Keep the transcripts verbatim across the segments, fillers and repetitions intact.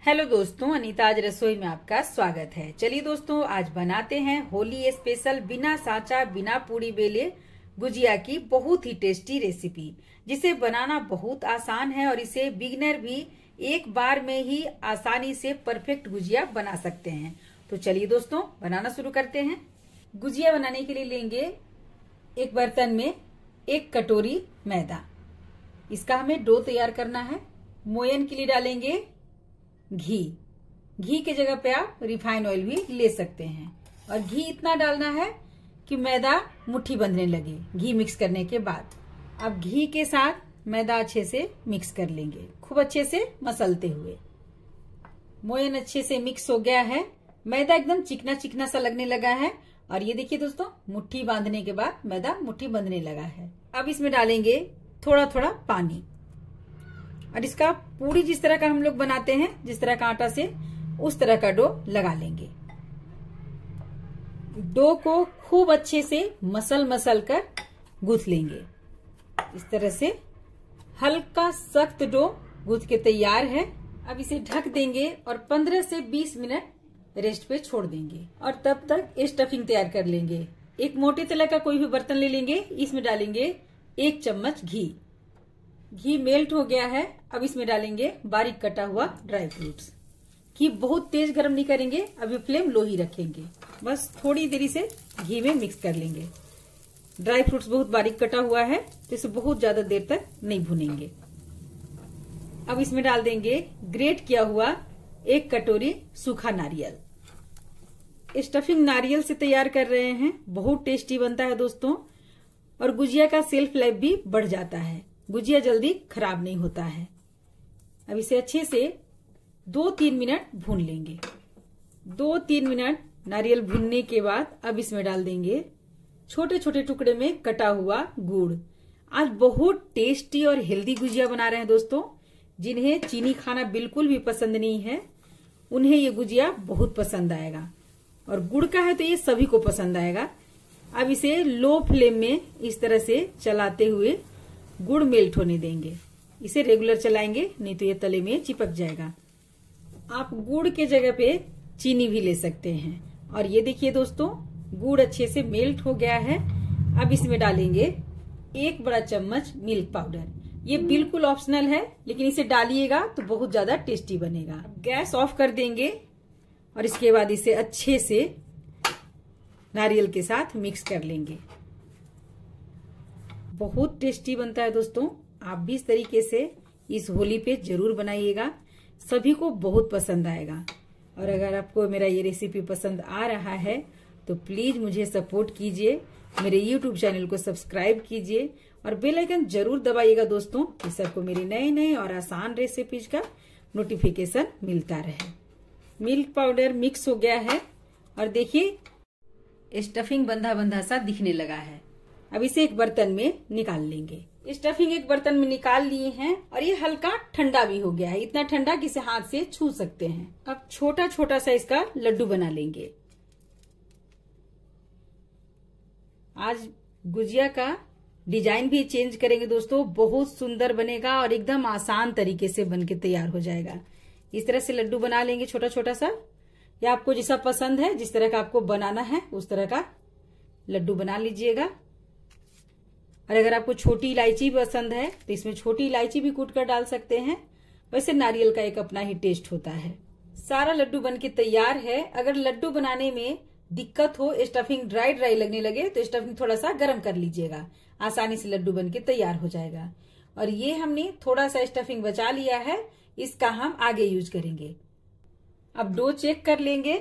Hello दोस्तों, अनीता आज रसोई में आपका स्वागत है। चलिए दोस्तों, आज बनाते हैं होली स्पेशल बिना सांचा बिना पूरी बेले गुजिया की बहुत ही टेस्टी रेसिपी, जिसे बनाना बहुत आसान है और इसे बिगिनर भी एक बार में ही आसानी से परफेक्ट गुजिया बना सकते हैं। तो चलिए दोस्तों, बनाना शुरू करते हैं। गुजिया बनाने के लिए लेंगे एक बर्तन में एक कटोरी मैदा। इसका हमें डो तैयार करना है। मोयन के लिए डालेंगे घी। घी के जगह पे आप रिफाइन ऑयल भी ले सकते हैं और घी इतना डालना है कि मैदा मुट्ठी बंधने लगे घी मिक्स करने के बाद। अब घी के साथ मैदा अच्छे से मिक्स कर लेंगे, खूब अच्छे से मसलते हुए। मोयन अच्छे से मिक्स हो गया है, मैदा एकदम चिकना चिकना सा लगने लगा है और ये देखिए दोस्तों, मुट्ठी बांधने के बाद मैदा मुट्ठी बंधने लगा है। अब इसमें डालेंगे थोड़ा थोड़ा पानी और इसका पूरी जिस तरह का हम लोग बनाते हैं, जिस तरह का आटा से, उस तरह का डो लगा लेंगे। डो को खूब अच्छे से मसल मसल कर गूंथ लेंगे। इस तरह से हल्का सख्त डो गूंथ के तैयार है। अब इसे ढक देंगे और पंद्रह से बीस मिनट रेस्ट पे छोड़ देंगे और तब तक स्टफिंग तैयार कर लेंगे। एक मोटे तले का कोई भी बर्तन ले लेंगे, इसमें डालेंगे एक चम्मच घी। घी मेल्ट हो गया है। अब इसमें डालेंगे बारीक कटा हुआ ड्राई फ्रूट्स। घी बहुत तेज गर्म नहीं करेंगे, अभी फ्लेम लो ही रखेंगे। बस थोड़ी देरी से घी में मिक्स कर लेंगे। ड्राई फ्रूट्स बहुत बारीक कटा हुआ है तो इसे बहुत ज्यादा देर तक नहीं भुनेंगे। अब इसमें डाल देंगे ग्रेट किया हुआ एक कटोरी सूखा नारियल। स्टफिंग नारियल से तैयार कर रहे हैं, बहुत टेस्टी बनता है दोस्तों और गुजिया का सेल्फ लाइफ भी बढ़ जाता है। गुजिया जल्दी खराब नहीं होता है। अब इसे अच्छे से दो तीन मिनट भून लेंगे। दो तीन मिनट नारियल भूनने के बाद अब इसमें डाल देंगे छोटे छोटे टुकड़े में कटा हुआ गुड़। आज बहुत टेस्टी और हेल्दी गुजिया बना रहे हैं दोस्तों। जिन्हें चीनी खाना बिल्कुल भी पसंद नहीं है, उन्हें ये गुजिया बहुत पसंद आएगा और गुड़ का है तो ये सभी को पसंद आएगा। अब इसे लो फ्लेम में इस तरह से चलाते हुए गुड़ मेल्ट होने देंगे। इसे रेगुलर चलाएंगे, नहीं तो ये तले में चिपक जाएगा। आप गुड़ के जगह पे चीनी भी ले सकते हैं। और ये देखिए दोस्तों, गुड़ अच्छे से मेल्ट हो गया है। अब इसमें डालेंगे एक बड़ा चम्मच मिल्क पाउडर। ये बिल्कुल ऑप्शनल है, लेकिन इसे डालिएगा तो बहुत ज्यादा टेस्टी बनेगा। गैस ऑफ कर देंगे और इसके बाद इसे अच्छे से नारियल के साथ मिक्स कर लेंगे। बहुत टेस्टी बनता है दोस्तों। आप भी इस तरीके से इस होली पे जरूर बनाइएगा, सभी को बहुत पसंद आएगा। और अगर आपको मेरा ये रेसिपी पसंद आ रहा है तो प्लीज मुझे सपोर्ट कीजिए, मेरे यूट्यूब चैनल को सब्सक्राइब कीजिए और बेल आइकन जरूर दबाइएगा दोस्तों, कि सबको मेरी नए नए और आसान रेसिपीज का नोटिफिकेशन मिलता रहे। मिल्क पाउडर मिक्स हो गया है और देखिए स्टफिंग बंधा बंधा सा दिखने लगा है। अब इसे एक बर्तन में निकाल लेंगे। स्टफिंग एक बर्तन में निकाल लिए हैं और ये हल्का ठंडा भी हो गया है, इतना ठंडा कि इसे हाथ से छू सकते हैं। अब छोटा छोटा सा इसका लड्डू बना लेंगे। आज गुजिया का डिजाइन भी चेंज करेंगे दोस्तों, बहुत सुंदर बनेगा और एकदम आसान तरीके से बनके तैयार हो जाएगा। इस तरह से लड्डू बना लेंगे छोटा छोटा सा, या आपको जैसा पसंद है, जिस तरह का आपको बनाना है उस तरह का लड्डू बना लीजिएगा। और अगर आपको छोटी इलायची पसंद है तो इसमें छोटी इलायची भी कूट कर डाल सकते हैं। वैसे नारियल का एक अपना ही टेस्ट होता है। सारा लड्डू बनके तैयार है। अगर लड्डू बनाने में दिक्कत हो, स्टफिंग ड्राई ड्राई लगने लगे, तो स्टफिंग थोड़ा सा गर्म कर लीजिएगा, आसानी से लड्डू बनके तैयार हो जाएगा। और ये हमने थोड़ा सा स्टफिंग बचा लिया है, इसका हम आगे यूज करेंगे। अब डो चेक कर लेंगे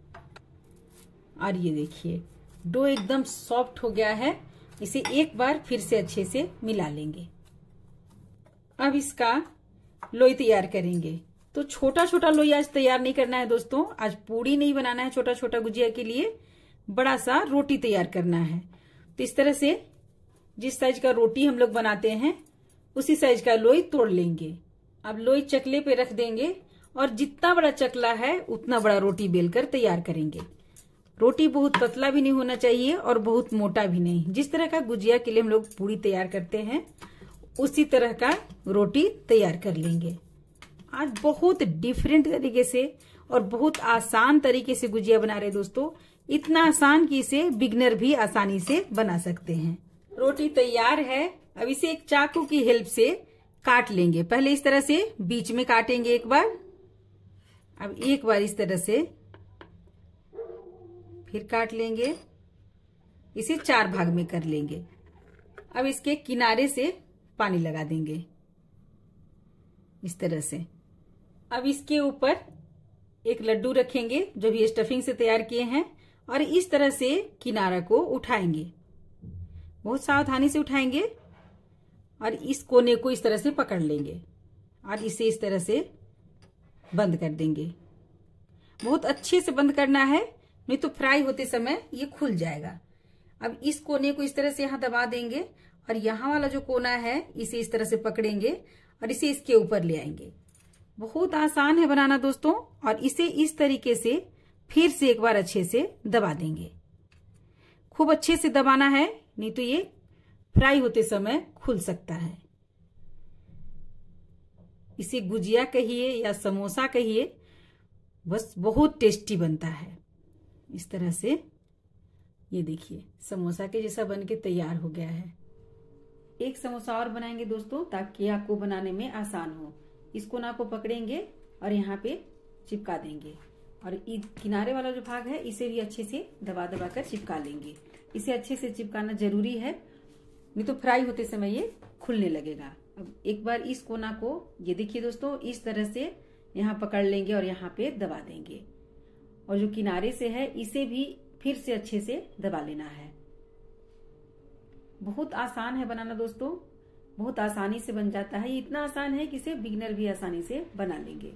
और ये देखिए डो एकदम सॉफ्ट हो गया है। इसे एक बार फिर से अच्छे से मिला लेंगे। अब इसका लोई तैयार करेंगे। तो छोटा छोटा लोई आज तैयार नहीं करना है दोस्तों, आज पूड़ी नहीं बनाना है छोटा छोटा गुजिया के लिए, बड़ा सा रोटी तैयार करना है। तो इस तरह से जिस साइज का रोटी हम लोग बनाते हैं उसी साइज का लोई तोड़ लेंगे। अब लोई चकले पे रख देंगे और जितना बड़ा चकला है उतना बड़ा रोटी बेलकर तैयार करेंगे। रोटी बहुत पतला भी नहीं होना चाहिए और बहुत मोटा भी नहीं। जिस तरह का गुजिया के लिए हम लोग पूड़ी तैयार करते हैं उसी तरह का रोटी तैयार कर लेंगे। आज बहुत डिफरेंट तरीके से और बहुत आसान तरीके से गुजिया बना रहे हैं दोस्तों। इतना आसान कि इसे बिगनर भी आसानी से बना सकते हैं। रोटी तैयार है। अब इसे एक चाकू की हेल्प से काट लेंगे। पहले इस तरह से बीच में काटेंगे एक बार, अब एक बार इस तरह से फिर काट लेंगे। इसे चार भाग में कर लेंगे। अब इसके किनारे से पानी लगा देंगे इस तरह से। अब इसके ऊपर एक लड्डू रखेंगे जो भी स्टफिंग से तैयार किए हैं और इस तरह से किनारा को उठाएंगे। बहुत सावधानी से उठाएंगे और इस कोने को इस तरह से पकड़ लेंगे और इसे इस तरह से बंद कर देंगे। बहुत अच्छे से बंद करना है, नहीं तो फ्राई होते समय ये खुल जाएगा। अब इस कोने को इस तरह से यहाँ दबा देंगे और यहाँ वाला जो कोना है इसे इस तरह से पकड़ेंगे और इसे इसके ऊपर ले आएंगे। बहुत आसान है बनाना दोस्तों। और इसे इस तरीके से फिर से एक बार अच्छे से दबा देंगे। खूब अच्छे से दबाना है, नहीं तो ये फ्राई होते समय खुल सकता है। इसे गुजिया कहिए या समोसा कहिए, बस बहुत टेस्टी बनता है। इस तरह से ये देखिए समोसा के जैसा बन के तैयार हो गया है। एक समोसा और बनाएंगे दोस्तों ताकि आपको बनाने में आसान हो। इस कोना को पकड़ेंगे और यहाँ पे चिपका देंगे और किनारे वाला जो भाग है इसे भी अच्छे से दबा दबा कर चिपका लेंगे। इसे अच्छे से चिपकाना जरूरी है, नहीं तो फ्राई होते समय ये खुलने लगेगा। अब एक बार इस कोना को ये देखिए दोस्तों इस तरह से यहाँ पकड़ लेंगे और यहाँ पे दबा देंगे और जो किनारे से है इसे भी फिर से अच्छे से दबा लेना है। बहुत आसान है बनाना दोस्तों, बहुत आसानी से बन जाता है। ये इतना आसान है कि इसे बिगिनर भी आसानी से बना लेंगे।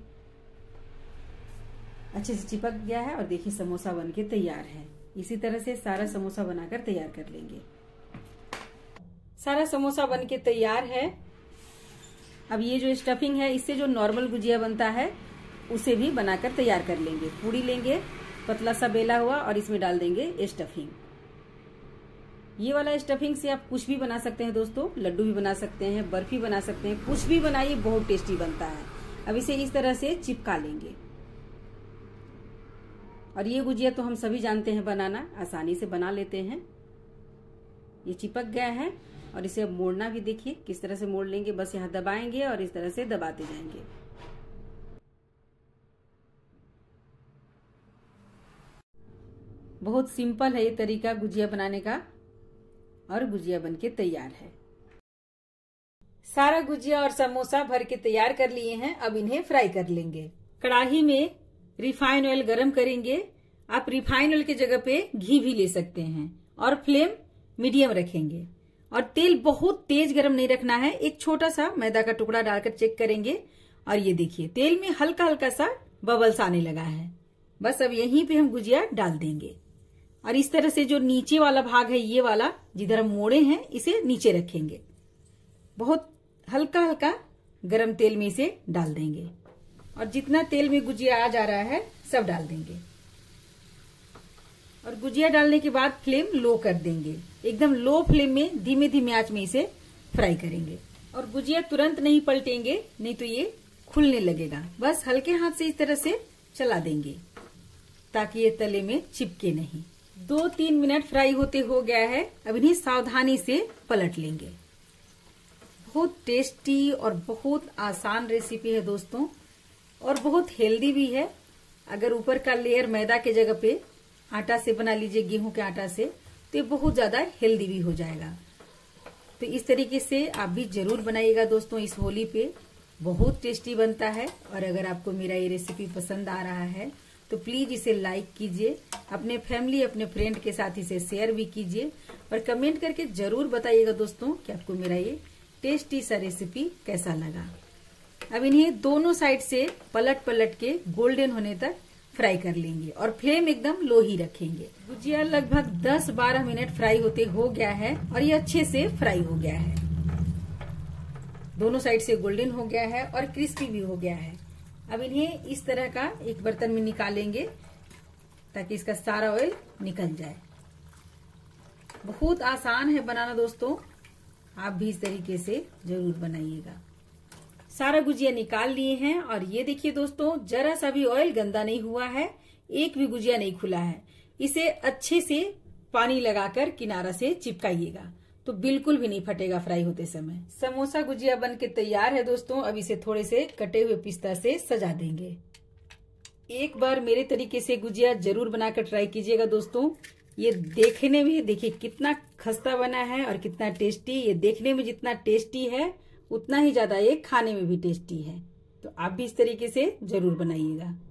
अच्छे से चिपक गया है और देखिए समोसा बन के तैयार है। इसी तरह से सारा समोसा बनाकर तैयार कर लेंगे। सारा समोसा बन के तैयार है। अब ये जो स्टफिंग है इससे जो नॉर्मल गुजिया बनता है उसे भी बनाकर तैयार कर लेंगे। पूड़ी लेंगे पतला सा बेला हुआ और इसमें डाल देंगे स्टफिंग। ये वाला स्टफिंग से आप कुछ भी बना सकते हैं दोस्तों। लड्डू भी बना सकते हैं, बर्फी बना सकते हैं, कुछ भी बनाइए, बहुत टेस्टी बनता है। अब इसे इस तरह से चिपका लेंगे और ये गुजिया तो हम सभी जानते हैं बनाना, आसानी से बना लेते हैं। ये चिपक गया है और इसे अब मोड़ना भी देखिए किस तरह से मोड़ लेंगे। बस यहाँ दबाएंगे और इस तरह से दबाते जाएंगे। बहुत सिंपल है ये तरीका गुजिया बनाने का और गुजिया बनके तैयार है। सारा गुजिया और समोसा भर के तैयार कर लिए हैं। अब इन्हें फ्राई कर लेंगे। कढ़ाई में रिफाइन ऑयल गरम करेंगे। आप रिफाइन ऑयल की जगह पे घी भी ले सकते हैं और फ्लेम मीडियम रखेंगे और तेल बहुत तेज गरम नहीं रखना है। एक छोटा सा मैदा का टुकड़ा डालकर चेक करेंगे और ये देखिए तेल में हल्का हल्का सा बबल्स आने लगा है। बस अब यहीं पे हम गुजिया डाल देंगे और इस तरह से जो नीचे वाला भाग है ये वाला जिधर हम मोड़े हैं इसे नीचे रखेंगे। बहुत हल्का हल्का गरम तेल में इसे डाल देंगे और जितना तेल में गुजिया आ जा रहा है सब डाल देंगे और गुजिया डालने के बाद फ्लेम लो कर देंगे। एकदम लो फ्लेम में धीमे धीमे आंच में इसे फ्राई करेंगे और गुजिया तुरंत नहीं पलटेंगे, नहीं तो ये खुलने लगेगा। बस हल्के हाथ से इस तरह से चला देंगे ताकि ये तले में चिपके नहीं। दो तीन मिनट फ्राई होते हो गया है। अब इन्हें सावधानी से पलट लेंगे। बहुत टेस्टी और बहुत आसान रेसिपी है दोस्तों और बहुत हेल्दी भी है। अगर ऊपर का लेयर मैदा के जगह पे आटा से बना लीजिए, गेहूं के आटा से, तो ये बहुत ज्यादा हेल्दी भी हो जाएगा। तो इस तरीके से आप भी जरूर बनाइएगा दोस्तों। इस होली पे बहुत टेस्टी बनता है और अगर आपको मेरा ये रेसिपी पसंद आ रहा है तो प्लीज इसे लाइक कीजिए, अपने फैमिली अपने फ्रेंड के साथ इसे शेयर भी कीजिए और कमेंट करके जरूर बताइएगा दोस्तों कि आपको मेरा ये टेस्टी सा रेसिपी कैसा लगा। अब इन्हें दोनों साइड से पलट पलट के गोल्डन होने तक फ्राई कर लेंगे और फ्लेम एकदम लो ही रखेंगे। गुजिया लगभग दस बारह मिनट फ्राई होते हो गया है और ये अच्छे से फ्राई हो गया है। दोनों साइड से गोल्डन हो गया है और क्रिस्पी भी हो गया है। अब इन्हें इस तरह का एक बर्तन में निकालेंगे ताकि इसका सारा ऑयल निकल जाए। बहुत आसान है बनाना दोस्तों, आप भी इस तरीके से जरूर बनाइएगा। सारा गुजिया निकाल लिए हैं और ये देखिए दोस्तों, जरा सा भी ऑयल गंदा नहीं हुआ है, एक भी गुजिया नहीं खुला है। इसे अच्छे से पानी लगाकर किनारा से चिपकाइएगा तो बिल्कुल भी नहीं फटेगा फ्राई होते समय। समोसा गुजिया बन के तैयार है दोस्तों। अब इसे थोड़े से कटे हुए पिस्ता से सजा देंगे। एक बार मेरे तरीके से गुजिया जरूर बनाकर ट्राई कीजिएगा दोस्तों। ये देखने में देखिए कितना खस्ता बना है और कितना टेस्टी। ये देखने में जितना टेस्टी है उतना ही ज्यादा ये खाने में भी टेस्टी है। तो आप भी इस तरीके से जरूर बनाइएगा।